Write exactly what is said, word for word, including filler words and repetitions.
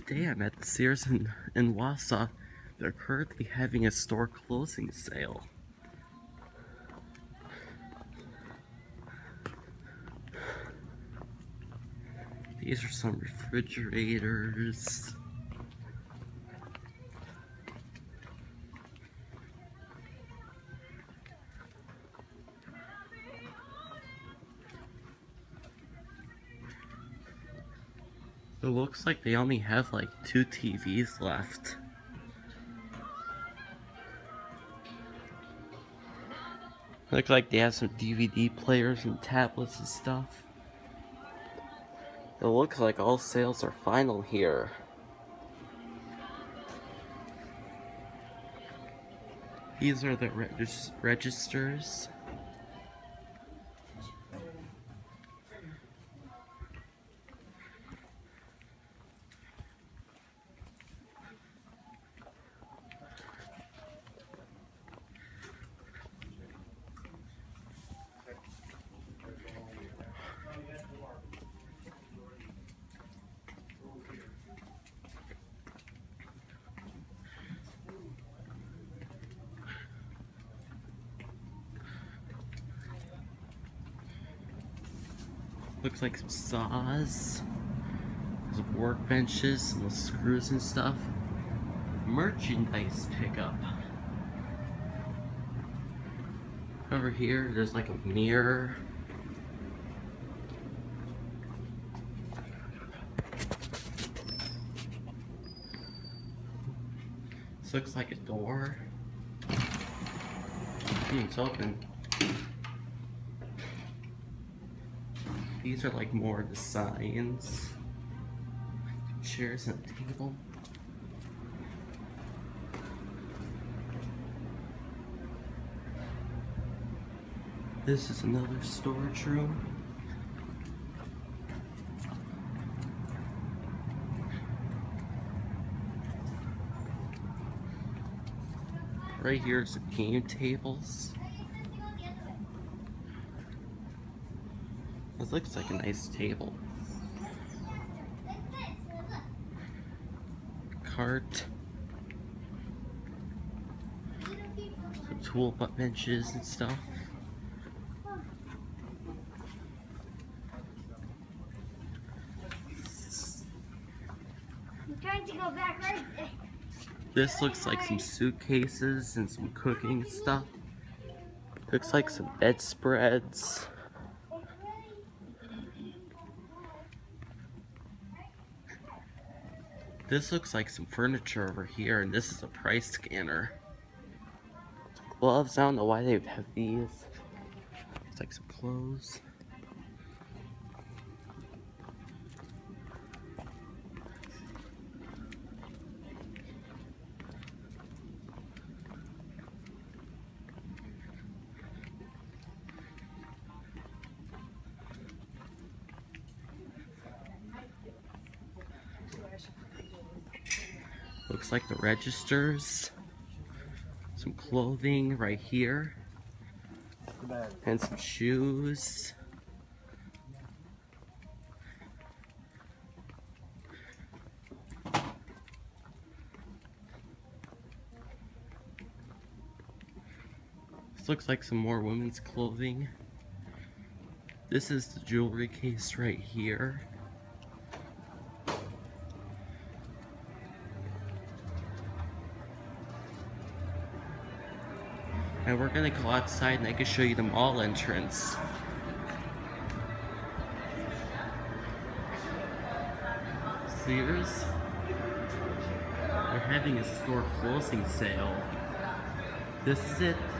Today I'm at the Sears in, in Wausau. They're currently having a store closing sale. These are some refrigerators. It looks like they only have like two T Vs left. Looks like they have some D V D players and tablets and stuff. It looks like all sales are final here. These are the regis registers. Looks like some saws, some workbenches, some screws and stuff. Merchandise pickup. Over here, there's like a mirror. This looks like a door. Hmm, it's open. These are like more of the signs. Chairs and a table. This is another storage room. Right here is the game tables. This looks like a nice table. Cart. Some tool benches and stuff. I'm trying to go back right there. This looks like some suitcases and some cooking stuff. Looks like some bedspreads. This looks like some furniture over here, and this is a price scanner. Gloves, I don't know why they would have these. It's like some clothes. Looks like the registers, some clothing right here, and some shoes. This looks like some more women's clothing. This is the jewelry case right here. And we're gonna go outside and I can show you the mall entrance. Sears, they're having a store closing sale. This is it.